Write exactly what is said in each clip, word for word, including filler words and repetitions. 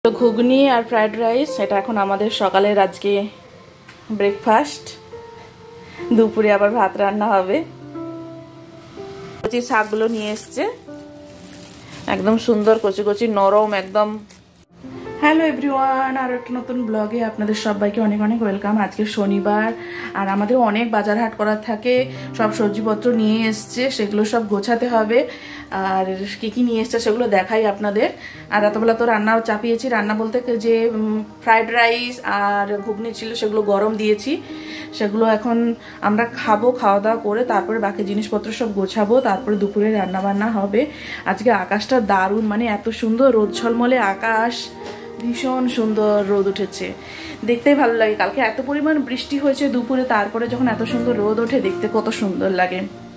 ঘুগনি আর fried rice এটা এখন আমাদের সকালের আজকে ব্রেকফাস্ট। দুপুরে আবার ভাত রান্না হবে। কচি শাকগুলো নিয়ে এসছে, একদম সুন্দর কচি কচি নরম একদম। হ্যালো এভরিওয়ান, আর একটা নতুন ব্লগে আপনাদের সবাইকে অনেক অনেক ওয়েলকাম। আজকে শনিবার আর আমাদের অনেক বাজার হাট করার থাকে, সব সবজিপত্র নিয়ে এসছে, সেগুলো সব গোছাতে হবে। আর কী কী নিয়ে এসছে সেগুলো দেখাই আপনাদের। আর এতবেলা তো রান্নাও চাপিয়েছি, রান্না বলতে যে ফ্রাইড রাইস আর ঘুগনি ছিল সেগুলো গরম দিয়েছি, সেগুলো এখন আমরা খাবো। খাওয়া দাওয়া করে তারপরে বাকি জিনিসপত্র সব গোছাবো, তারপরে দুপুরে রান্না বান্না হবে। আজকে আকাশটা দারুণ, মানে এত সুন্দর রোদ ঝলমলে আকাশ, ভীষণ সুন্দর রোদ উঠেছে, দেখতেই ভালো লাগে। কালকে এত পরিমাণ বৃষ্টি হয়েছে দুপুরে, তারপরে যখন এত সুন্দর রোদ ওঠে দেখতে কত সুন্দর লাগে।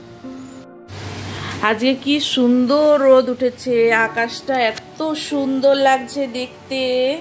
আজকে কি সুন্দর রোদ উঠেছে, আকাশটা এত সুন্দর লাগছে দেখতে,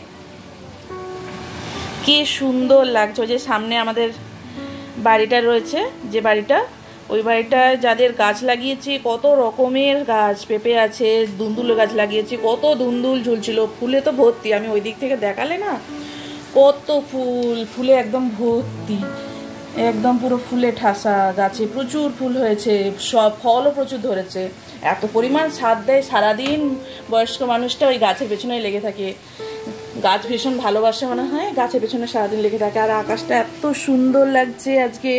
কি সুন্দর লাগছে। ওই যে সামনে আমাদের বাড়িটা রয়েছে, যে বাড়িটা, ওই বাড়িটায় যাদের গাছ লাগিয়েছি, কত রকমের গাছ, পেঁপে আছে, দুন্দুল গাছ লাগিয়েছি, কত দুন্দুল ঝুলছিল, ফুলে তো ভর্তি। আমি ওই দিক থেকে দেখালে না, কত ফুল, ফুলে একদম ভর্তি, একদম পুরো ফুলে ঠাসা। গাছে প্রচুর ফুল হয়েছে, সব ফলও প্রচুর ধরেছে। এত পরিমাণ ছাদ দেয় সারাদিন, বয়স্ক মানুষটা ওই গাছের পেছনেই লেগে থাকে। গাছ ভীষণ ভালোবাসে মনে হয়, গাছের পেছনে সারাদিন লেগে থাকে। আর আকাশটা এত সুন্দর লাগছে আজকে,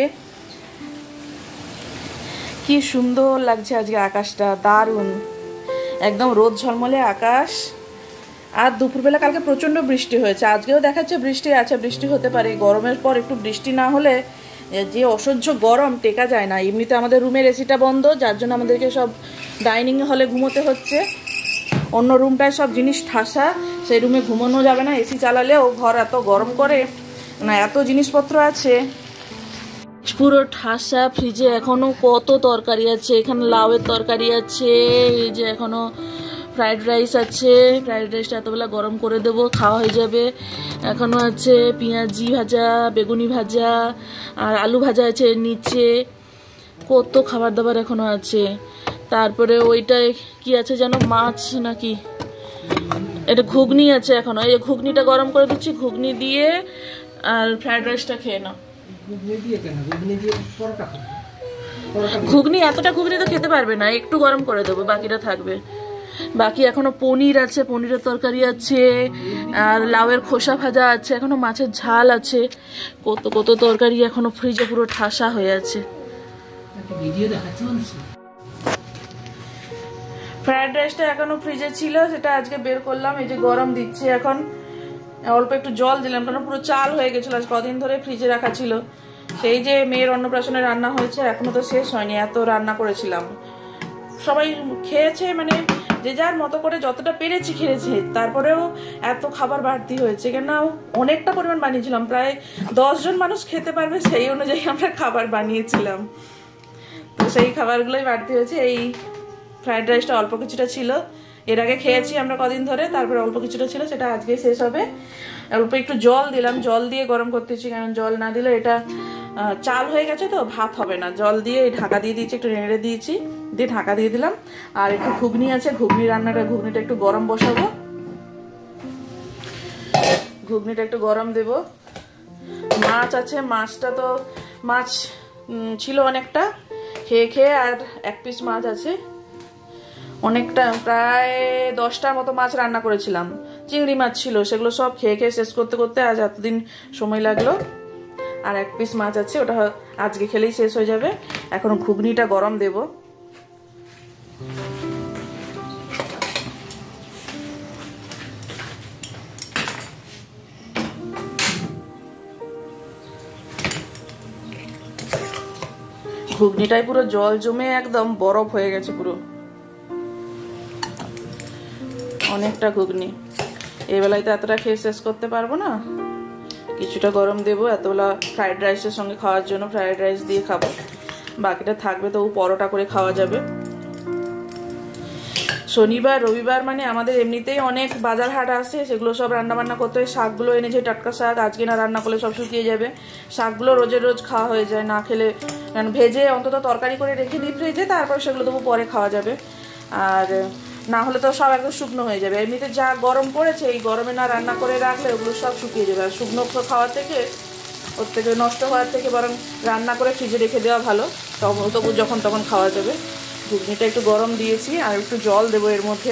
কি সুন্দর লাগছে আজকে আকাশটা, দারুণ একদম রোদ ঝলমলে আকাশ। আর দুপুরবেলা কালকে প্রচণ্ড বৃষ্টি হয়েছে, আজকেও দেখাচ্ছে বৃষ্টি আছে, বৃষ্টি হতে পারে। গরমের পর একটু বৃষ্টি না হলে যে অসহ্য গরম, টেকা যায় না। এমনিতে আমাদের রুমের এসিটা বন্ধ, যার জন্য আমাদেরকে সব ডাইনিং হলে ঘুমোতে হচ্ছে। অন্য রুমটায় সব জিনিস ঠাসা, সেই রুমে ঘুমানো যাবে না, এসি চালালেও ঘর এত গরম করে না, এত জিনিসপত্র আছে পুরো ঠাসা। ফ্রিজে এখনো কত তরকারি আছে, এখানে লাউয়ের তরকারি আছে, এই যে এখনো ফ্রাইড রাইস আছে, ফ্রাইড রাইসটা এতবেলা গরম করে দেবো, খাওয়া হয়ে যাবে। এখনো আছে পেঁয়াজি ভাজা, বেগুনি ভাজা, আর আলু ভাজা আছে নিচে, কত খাবার দাবার এখনো আছে। তারপরে ওইটায় কি আছে যেন, মাছ নাকি, এটা ঘুগনি আছে এখনো, এই ঘুগনিটা গরম করে দিচ্ছি, ঘুগনি দিয়ে আর ফ্রাইড রাইসটা খেয়ে নাও। ঘুগনি এতটা ঘুগনি তো খেতে পারবে না, একটু গরম করে দেবো, বাকিটা থাকবে। বাকি এখনো পনির আছে, পনিরের তরকারি আছে, আর লাউয়ের খোসা ভাজা আছে, এখনো মাছের ঝাল আছে, কত কত তরকারি এখনো ফ্রিজে পুরো ঠাসা হয়ে আছে। ফ্রাইড রাইসটা এখনো ফ্রিজে ছিল, সেটা আজকে বের করলাম, এই যে গরম দিচ্ছে এখন। অল্প একটু জল দিলাম, কারণ পুরো চাল হয়ে গেছিলো, আজ কদিন ধরে ফ্রিজে রাখা ছিল। সেই যে মেয়ের অন্নপ্রাশনে রান্না হয়েছে, এখনো তো শেষ হয়নি, এত রান্না করেছিলাম। সবাই খেয়েছে, মানে যে যার মতো করে যতটা পেরেছি খেয়েছে, তারপরেও এত খাবার বাড়তি হয়েছে। কেন অনেকটা পরিমাণ বানিয়েছিলাম, প্রায় দশ জন মানুষ খেতে পারবে সেই অনুযায়ী আমরা খাবার বানিয়েছিলাম, তো সেই খাবারগুলোই বাড়তি হয়েছে। এই ফ্রাইড রাইসটা অল্প কিছুটা ছিল, এর আগে খেয়েছি আমরা কদিন ধরে, তারপরে অল্প কিছুটা ছিল, সেটা আজকে শেষ হবে। অল্প একটু জল দিলাম, জল দিয়ে গরম করতেছি, কারণ জল না দিলে এটা চাল হয়ে গেছে তো ভাত হবে না। জল দিয়ে ঢাকা দিয়ে দিয়েছি, একটু নেড়ে দিয়েছি, দিয়ে ঢাকা দিয়ে দিলাম। আর একটু ঘুগনি আছে, ঘুগনি রান্নাটা, ঘুগনিটা একটু গরম বসাবো, ঘুগনিটা একটু গরম দেব। মাছ আছে, মাছটা তো মাছ ছিল অনেকটা, খেয়ে খেয়ে আর এক পিস মাছ আছে অনেকটা, প্রায় দশটার মতো মাছ রান্না করেছিলাম, চিংড়ি মাছ ছিল, সেগুলো সব খেয়ে খেয়ে শেষ করতে করতে আজ এতদিন সময় লাগলো। আর এক পিস মাছ আছে, ওটা আজকে খেলেই শেষ হয়ে যাবে। এখন ঘুগনিটা গরম দেব। ঘুগনিটায় পুরো জল জমে একদম বরফ হয়ে গেছে পুরো, অনেকটা ঘুগনি। এই বেলায় তো এতটা খেয়ে শেষ করতে পারবো না, কিছুটা গরম দেবো। এতবেলা ফ্রাইড রাইসের সঙ্গে খাওয়ার জন্য ফ্রাইড রাইস দিয়ে খাবো, বাকিটা থাকবে তবু পরোটা করে খাওয়া যাবে। শনিবার রবিবার মানে আমাদের এমনিতেই অনেক বাজার হাট আসে, সেগুলো সব রান্না বান্না করতে হয়। শাকগুলো এনেছে, টাটকা শাক, আজকে না রান্না করলে সব শুকিয়ে যাবে। শাকগুলো রোজের রোজ খাওয়া হয়ে যায়, না খেলে ভেজে অন্তত তরকারি করে রেখে দিই ফ্রিজে, তারপর সেগুলো তবু পরে খাওয়া যাবে। আর না হলে তো সব একদম শুকনো হয়ে যাবে। এমনিতে যা গরম পড়েছে এই গরমে না রান্না করে রাখলে ওগুলো সব শুকিয়ে যাবে। আর শুকনো খাওয়ার থেকে ওর থেকে নষ্ট হওয়ার থেকে বরং রান্না করে ফ্রিজে রেখে দেওয়া ভালো, তবু তবু যখন তখন খাওয়া যাবে। ঘুগনিটা একটু গরম দিয়েছি আর একটু জল দেবো এর মধ্যে।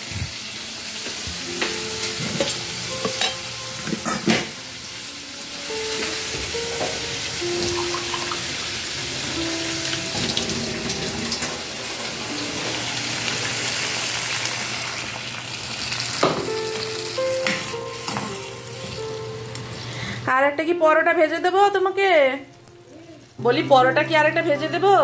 আর একটা কি পরোটা ভেজে দেবো তোমাকে? বলি পরোটা কি আর একটা ভেজে দেবো?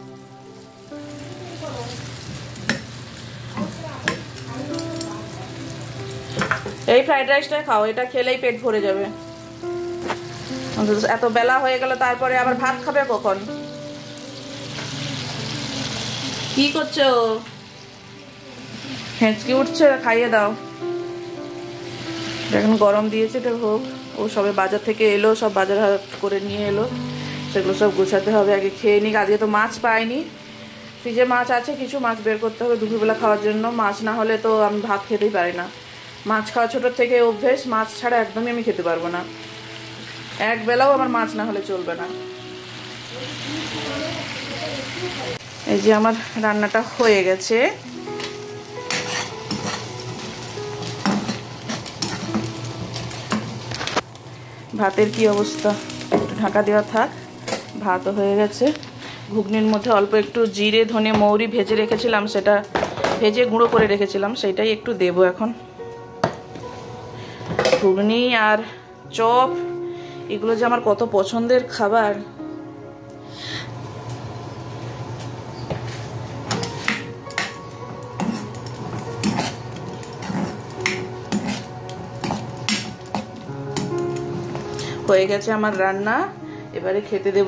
এই ফ্রাইড রাইসটা খাও, এটা খেলেই পেট ভরে যাবে। এত বেলা হয়ে গেল, তারপরে আবার ভাত খাবে কখন? কি করছো? হেঁচকি উঠছে, খাইয়ে দাও। এখন গরম দিয়েছে, এটা হোক। ও সবে বাজার থেকে এলো, সব বাজার হাট করে নিয়ে এলো, সেগুলো সব গোছাতে হবে। আগে খেয়ে নিক। আজকে তো মাছ পাইনি, ফ্রিজে মাছ আছে কিছু, মাছ বের করতে হবে দুপুরবেলা খাওয়ার জন্য। মাছ না হলে তো আমি ভাত খেতেই পারি না। মাছ খাওয়া ছোটোর থেকে অভ্যেস, মাছ ছাড়া একদমই আমি খেতে পারবো না। এক বেলাও আমার মাছ না হলে চলবে না। এই যে আমার রান্নাটা হয়ে গেছে। ভাতের কি অবস্থা, একটু ঢাকা দেওয়া থাক। ভাতও হয়ে গেছে। ঘুগনির মধ্যে অল্প একটু জিরে ধনে মৌরি ভেজে রেখেছিলাম, সেটা ভেজে গুঁড়ো করে রেখেছিলাম, সেটাই একটু দেবো এখন। ঘুগনি আর চপ এগুলো যে আমার কত পছন্দের খাবার। হয়ে গেছে আমার রান্না, এবারে খেতে দেব।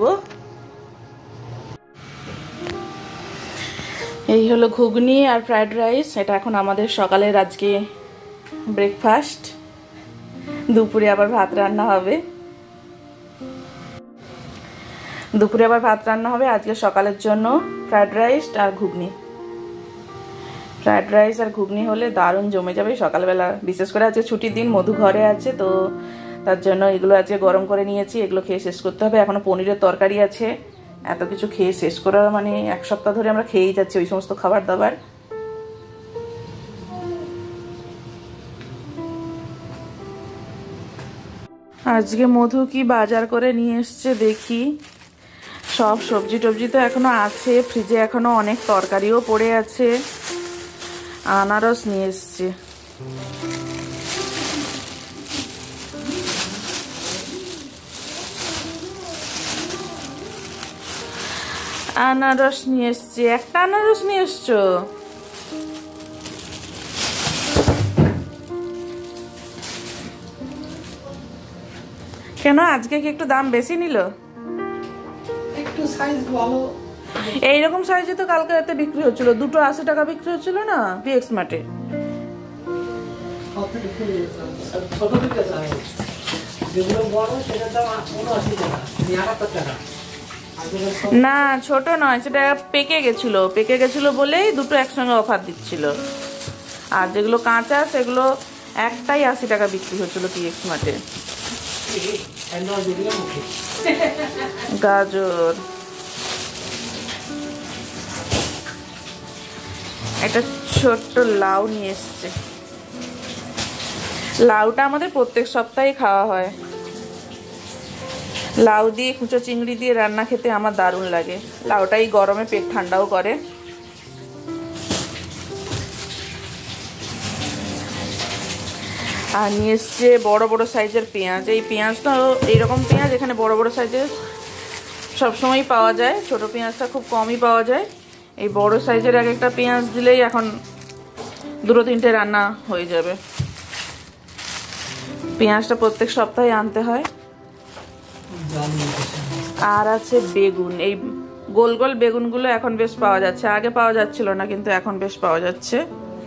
এই হলো ঘুগনি আর ফ্রাইড রাইস, এটা এখন আমাদের সকালের আজকে ব্রেকফাস্ট। দুপুরে আবার ভাত রান্না হবে। দুপুরে আবার ভাত রান্না হবে আজকে সকালের জন্য। ফ্রাইড রাইস আর ঘুগনি, ফ্রাইড রাইস আর ঘুগনি হলে দারুণ জমে যাবে সকালবেলা। বিশেষ করে আজকে ছুটির দিন, মধু ঘরে আছে তো তার জন্য এগুলো আজকে গরম করে নিয়েছি। এগুলো খেয়ে শেষ করতে হবে। এখনো পনিরের তরকারি আছে, এত কিছু খেয়ে শেষ করার মানে এক সপ্তাহ ধরে আমরা খেয়েই যাচ্ছি ওই সমস্ত খাবার দাবার। আজকে মধু কি বাজার করে নিয়ে এসছে দেখি। সব সবজি টবজি তো এখনো আছে ফ্রিজে, এখনো অনেক তরকারিও পড়ে আছে। আনারস নিয়ে এসছে। আনারস নিয়ে এসছে, একটা আনারস নিয়ে এসছো? কেন আজকে কি একটু দাম বেশি নিল? একটু সাইজ ভালো। এইরকম সাইজে তো কালকে এতে বিক্রি হচ্ছিল, দুটো আশি টাকা বিক্রি হচ্ছিল না পিএক্স মার্টে। না ছোট নয়, সেটা পেকে গেছিল, পেকে গেছিল বলেই দুটো একসঙ্গে অফার দিচ্ছিল। আর যেগুলো কাঁচা সেগুলো একটাই আশি টাকা বিক্রি হচ্ছিল পিএক্স মার্টে। গাজর, একটা ছোট্ট লাউ নিয়ে এসছে। লাউটা আমাদের প্রত্যেক সপ্তাহে খাওয়া হয়। লাউ দিয়ে কুচো চিংড়ি দিয়ে রান্না খেতে আমার দারুণ লাগে। লাউটাই গরমে পেট ঠান্ডাও করে। আর নিয়ে এসছে বড় বড় সাইজের পেঁয়াজ। এই পেঁয়াজটা এইরকম পেঁয়াজ এখানে বড় বড় সাইজের সবসময়ই পাওয়া যায়, ছোট পেঁয়াজটা খুব কমই পাওয়া যায়। এই বড় সাইজের এক একটা পেঁয়াজ দিলেই এখন দুটো তিনটে রান্না হয়ে যাবে। পেঁয়াজটা প্রত্যেক সপ্তাহে আনতে হয়। আর আছে বেগুন, এই গোল গোল বেগুনগুলো এখন বেশ পাওয়া যাচ্ছে, আগে পাওয়া যাচ্ছিল না কিন্তু এখন বেশ পাওয়া যাচ্ছে।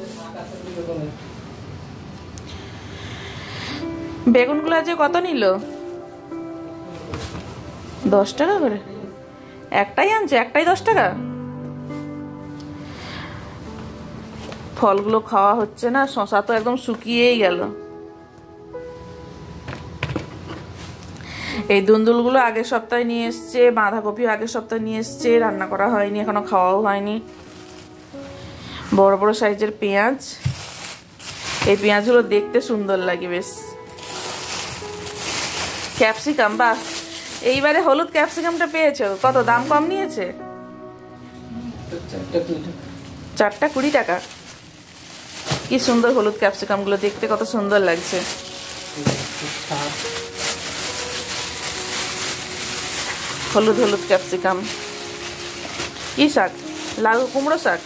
বেগুনগুলো আজকে কত নিল? দশ টাকা করে একটাই আনছে, একটাই দশ টাকা। ফলগুলো খাওয়া হচ্ছে না, শশা তো একদম শুকিয়েই গেল। এই দুন্দুলগুলো আগের সপ্তাহে নিয়ে এসছে, বাঁধাকপিও আগের সপ্তাহে নিয়ে এসছে, রান্না করা হয়নি, এখনো খাওয়াও হয়নি। বড় বড় সাইজের পেঁয়াজ, এই পেঁয়াজগুলো দেখতে সুন্দর লাগে বেশ। ক্যাপসিকাম, বাহ, এইবারে হলুদ ক্যাপসিকামটা পেয়েছো, কত দাম কম নিয়েছে? চারটা কুড়ি টাকা। কি সুন্দর হলুদ ক্যাপসিকাম গুলো দেখতে, কত সুন্দর লাগছে। হলুদ হলুদ ক্যাপসিকাম। কি শাক? লাউ কুমড়ো শাক।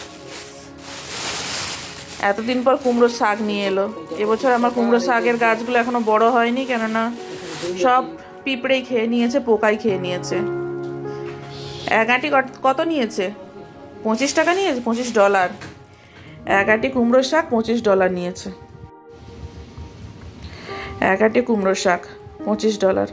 এতদিন পর কুমড়ো শাক নিয়ে এলো। এবছর আমার কুমড়ো শাকের গাছগুলো এখনো বড় হয়নি, কেননা সব পিঁপড়েই খেয়ে নিয়েছে, পোকাই খেয়ে নিয়েছে। এক আঁটি কত নিয়েছে? পঁচিশ টাকা নিয়েছে, পঁচিশ ডলার। এক আঁটি কুমড়ো শাক পঁচিশ ডলার নিয়েছে। এক আঁটি কুমড়ো শাক পঁচিশ ডলার।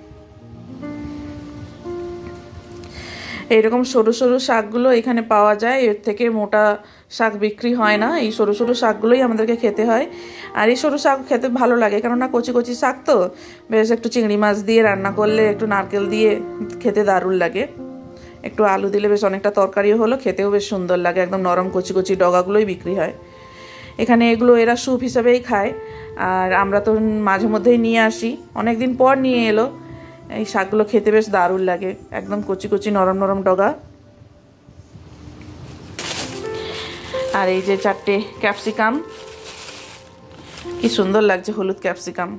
এইরকম সরু সরু শাকগুলো এখানে পাওয়া যায়, এর থেকে মোটা শাক বিক্রি হয় না। এই সরু সরু শাকগুলোই আমাদেরকে খেতে হয়। আর এই সরু শাক খেতে ভালো লাগে, কেননা কচি কচি শাক তো, বেশ একটু চিংড়ি মাছ দিয়ে রান্না করলে, একটু নারকেল দিয়ে খেতে দারুণ লাগে। একটু আলু দিলে বেশ অনেকটা তরকারিও হলো, খেতেও বেশ সুন্দর লাগে। একদম নরম কচি কচি ডগাগুলোই বিক্রি হয় এখানে। এগুলো এরা স্যুপ হিসাবেই খায়, আর আমরা তো মাঝে মধ্যেই নিয়ে আসি। অনেকদিন পর নিয়ে এলো। এই শাকগুলো খেতে বেশ দারুণ লাগে, একদম কচি কচি নরম নরম ডগা। আর এই যে চারটে ক্যাপসিকাম, কি সুন্দর লাগছে হলুদ ক্যাপসিকাম।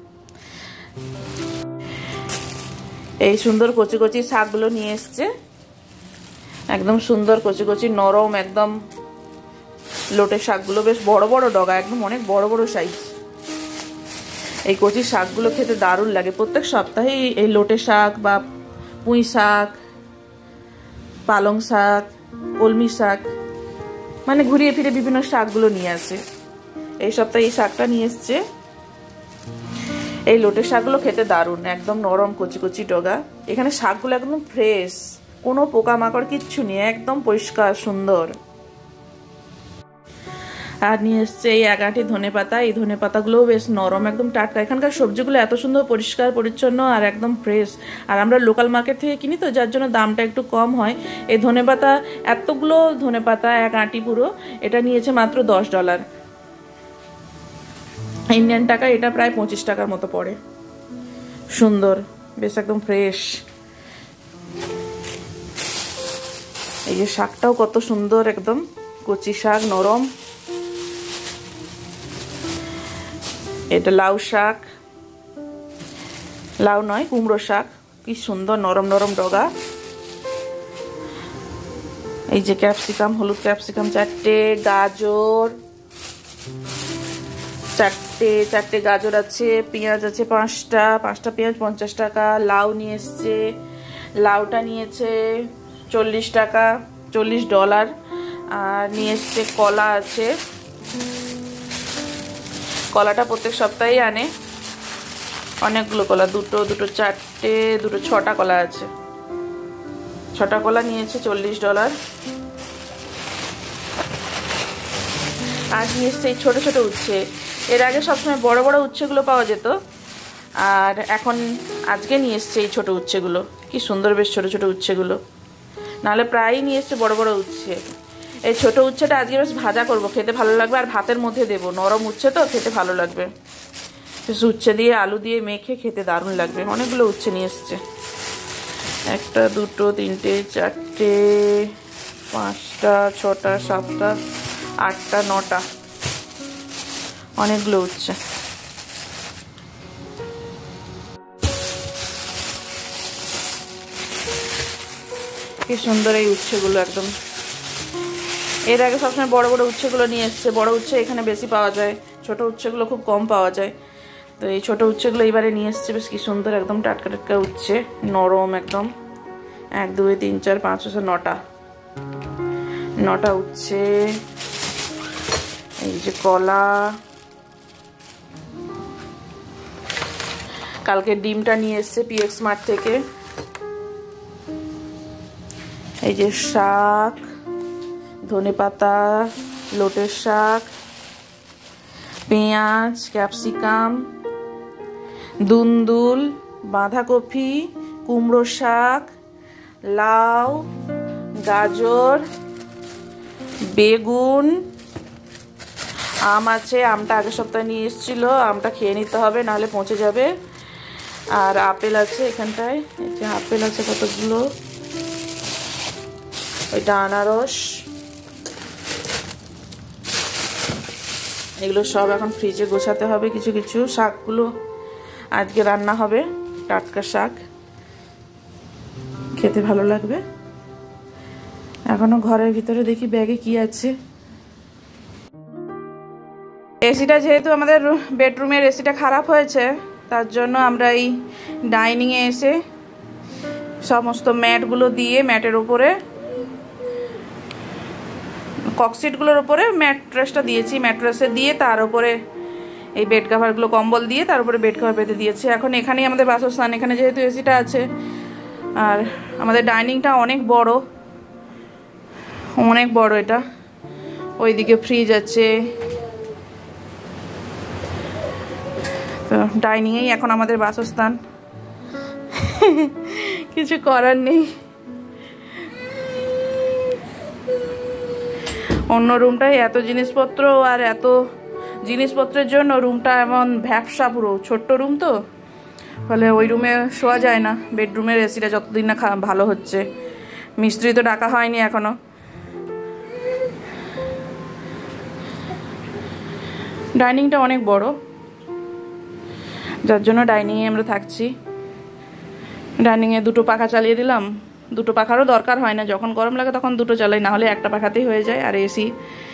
এই সুন্দর কচি কচি শাকগুলো নিয়ে এসছে, একদম সুন্দর কচি কচি নরম, একদম লোটে শাকগুলো বেশ বড় বড় ডগা, একদম অনেক বড় বড় সাইজ। এই কচি শাকগুলো খেতে দারুণ লাগে। প্রত্যেক সপ্তাহেই এই লোটে শাক বা পুঁই শাক, পালং শাক, কলমি শাক, মানে ঘুরিয়ে ফিরে বিভিন্ন শাকগুলো নিয়ে আসে। এই সপ্তাহে এই শাকটা নিয়ে এসছে। এই লোটে শাকগুলো খেতে দারুণ, একদম নরম কচি কচি ডগা। এখানে শাকগুলো একদম ফ্রেশ, কোনো পোকামাকড় কিচ্ছু নেই, একদম পরিষ্কার সুন্দর। আর নিয়ে এসছে এই এক আঁটি ধনে পাতা। এই ধনে পাতাগুলোও বেশ নরম, একদম টাটকা। এখানকার সবজিগুলো এত সুন্দর পরিষ্কার পরিচ্ছন্ন আর একদম ফ্রেশ। আর আমরা লোকাল মার্কেট থেকে কিনি তো, যার জন্য দামটা একটু কম হয়। এই ধনে পাতা, এতগুলো ধনে পাতা এক আঁটি পুরো, এটা নিয়েছে মাত্র দশ ডলার। ইন্ডিয়ান টাকা এটা প্রায় পঁচিশ টাকার মতো পড়ে। সুন্দর, বেশ একদম ফ্রেশ। এই যে শাকটাও কত সুন্দর, একদম কচি শাক, নরম। এটা লাউ শাক, লাউ নয় কুমড়ো শাক, কি সুন্দর নরম নরম ডগা। এই যে ক্যাপসিকাম, হলুদ ক্যাপসিকাম চারটে, গাজর চারটে, চারটে গাজর আছে, পেঁয়াজ আছে পাঁচটা, পাঁচটা পেঁয়াজ পঞ্চাশ টাকা। লাউ নিয়ে এসছে, লাউটা নিয়েছে চল্লিশ টাকা, চল্লিশ ডলার। আর নিয়ে এসছে কলা আছে, কলাটা প্রত্যেক সপ্তাহেই আনে, অনেকগুলো কলা, দুটো দুটো চারটে, দুটো ছটা কলা আছে। ছটা কলা নিয়েছে চল্লিশ ডলার। আর নিয়ে এসছে এই ছোটো ছোটো উচ্ছে। এর আগে সবসময় বড় বড় উচ্ছেগুলো পাওয়া যেত, আর এখন আজকে নিয়ে এসছে এই ছোটো উচ্ছেগুলো। কি সুন্দর বেশ ছোটো ছোটো উচ্ছেগুলো, নাহলে প্রায়ই নিয়ে এসছে বড় বড় উচ্ছে। এই ছোটো উচ্ছেটা আজকে বেশ ভাজা করব, খেতে ভালো লাগবে। আর ভাতের মধ্যে দেবো, নরম উচ্ছে তো, খেতে ভালো লাগবে। বেশ উচ্ছে দিয়ে আলু দিয়ে মেখে খেতে দারুণ লাগবে। অনেকগুলো উচ্ছে নিয়ে এসছে, একটা দুটো তিনটে চারটে পাঁচটা ছটা সাতটা আটটা নটা, অনেকগুলো উচ্ছে। কি সুন্দর এই উচ্ছেগুলো একদম। এর আগে সবসময় বড় বড় উচ্ছেগুলো নিয়ে এসছে, বড় উচ্ছে এখানে বেশি পাওয়া যায়, ছোট উচ্ছেগুলো খুব কম পাওয়া যায়। তো এই ছোট উচ্ছেগুলো এবারে নিয়ে এসছে, বেশ কি সুন্দর একদম টাটকা টাটকা উচ্ছে, নরম একদম। এক দুই তিন চার পাঁচ ছয় নটা, নটা উচ্ছে। এই যে কলা, কালকে ডিমটা নিয়ে এসছে পিএক্স মার্ট থেকে। এই যে শাক, ধনে পাতা, লোটের শাক, পেঁয়াজ, ক্যাপসিকাম, দুন্দুল, বাঁধাকপি, কুমড়ো শাক, লাউ, গাজর, বেগুন, আম আছে, আমটা আগের সপ্তাহে নিয়ে এসেছিল, আমটা খেয়ে নিতে হবে নাহলে পচে যাবে। আর আপেল আছে এখানটায়, এই যে আপেল আছে কতগুলো, ওইটা আনারস। এগুলো সব এখন ফ্রিজে গোছাতে হবে। কিছু কিছু শাকগুলো আজকে রান্না হবে, টাটকা শাক, খেতে ভালো লাগবে। এখনো ঘরের ভিতরে দেখি ব্যাগে কি আছে। এসিটা যেহেতু আমাদের বেডরুমের এসিটা খারাপ হয়েছে, তার জন্য আমরা এই ডাইনিংয়ে এসে সমস্ত ম্যাটগুলো দিয়ে ম্যাটের ওপরে, ককশিটগুলোর ওপরে ম্যাট্রেসটা দিয়েছি, ম্যাট্রেসে দিয়ে তার উপরে এই বেড কাভারগুলো, কম্বল দিয়ে তার উপরে বেড কাভার পেতে দিয়েছি। এখন এখানেই আমাদের বাসস্থান, এখানে যেহেতু এসিটা আছে। আর আমাদের ডাইনিংটা অনেক বড়, অনেক বড় এটা। ওইদিকে ফ্রিজ আছে, তো ডাইনিংয়েই এখন আমাদের বাসস্থান, কিছু করার নেই। অন্য রুমটায় এত জিনিসপত্র, আর এত জিনিসপত্রের জন্য রুমটা এমন ভ্যাপসা, পুরো ছোট্ট রুম তো, ফলে ওই রুমে শোয়া যায় না। বেডরুমের এসিটা যতদিন না ভালো হচ্ছে, মিস্ত্রি তো ডাকা হয়নি এখনো। ডাইনিংটা অনেক বড়, যার জন্য ডাইনিংয়ে আমরা থাকছি। ডাইনিংয়ে দুটো পাখা চালিয়ে দিলাম, দুটো পাখারও দরকার হয় না, যখন গরম লাগে তখন দুটো চালাই, না হলে একটা পাখাতেই হয়ে যায়। আর এসি